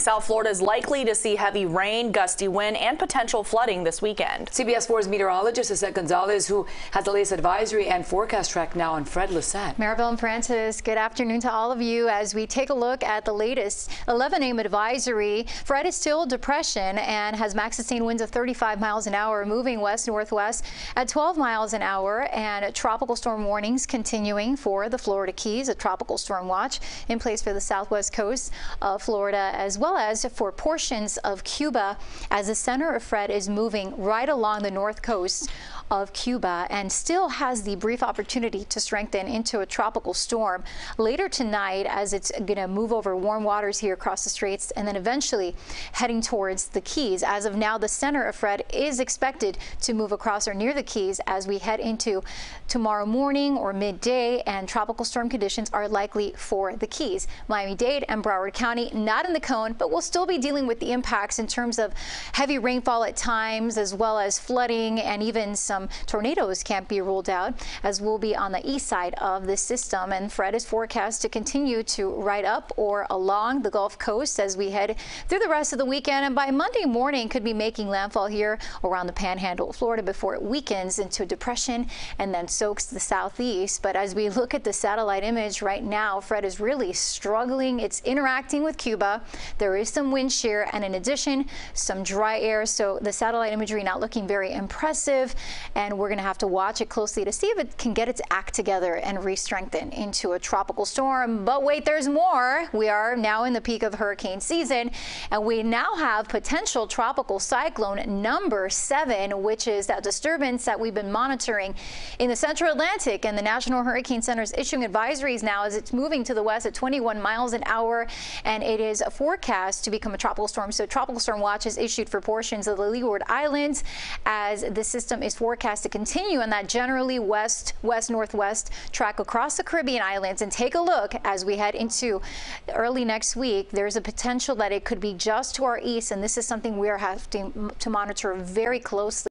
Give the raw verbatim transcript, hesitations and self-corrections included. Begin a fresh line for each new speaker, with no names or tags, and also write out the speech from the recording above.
South Florida is likely to see heavy rain, gusty wind, and potential flooding this weekend.
C B S four's meteorologist Lisette Gonzalez, who has the latest advisory and forecast track now on Fred. Lisette.
Maribel and Francis, good afternoon to all of you as we take a look at the latest eleven A M advisory. Fred is still depression and has max sustained winds of thirty-five miles an hour, moving west-northwest at twelve miles an hour, and tropical storm warnings continuing for the Florida Keys. A tropical storm watch in place for the southwest coast of Florida, as well as for portions of Cuba, as the center of Fred is moving right along the north coast of Cuba and still has the brief opportunity to strengthen into a tropical storm later tonight, as it's going to move over warm waters here across the straits and then eventually heading towards the Keys. As of now, the center of Fred is expected to move across or near the Keys as we head into tomorrow morning or midday, and tropical storm conditions are likely for the Keys. Miami-Dade and Broward County not in the cone, but we'll still be dealing with the impacts in terms of heavy rainfall at times, as well as flooding, and even some tornadoes can't be ruled out, as we'll be on the east side of the system. And Fred is forecast to continue to ride up or along the Gulf Coast as we head through the rest of the weekend, and by Monday morning could be making landfall here around the Panhandle of Florida before it weakens into depression and then soaks the southeast. But as we look at the satellite image right now, Fred is really struggling. It's interacting with Cuba. There is some wind shear and in addition some dry air, so the satellite imagery not looking very impressive, and we're going to have to watch it closely to see if it can get its act together and re-strengthen into a tropical storm. But wait, there's more. We are now in the peak of hurricane season, and we now have potential tropical cyclone number seven, which is that disturbance that we've been monitoring in the central Atlantic, and the National Hurricane Center is issuing advisories now as it's moving to the west at twenty-one miles an hour, and it is forecast to become a tropical storm. So tropical storm watch is issued for portions of the Leeward Islands as the system is forecast to continue on that generally west west northwest track across the Caribbean islands. And take a look as we head into early next week, there's a potential that it could be just to our east, and this is something we are having to monitor very closely.